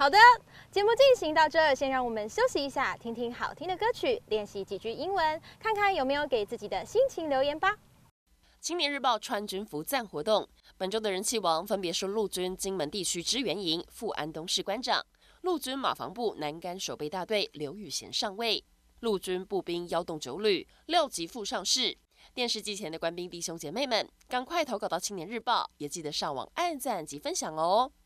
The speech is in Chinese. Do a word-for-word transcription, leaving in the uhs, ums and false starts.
好的，节目进行到这儿，先让我们休息一下，听听好听的歌曲，练习几句英文，看看有没有给自己的心情留言吧。 青年日报穿军服赞活动，本周的人气王分别是陆军金门地区支援营副安东士官长、陆军马防部南竿守备大队刘宇贤上尉、陆军步兵幺洞九旅廖吉副上士。电视机前的官兵弟兄姐妹们，赶快投稿到青年日报，也记得上网按赞及分享哦。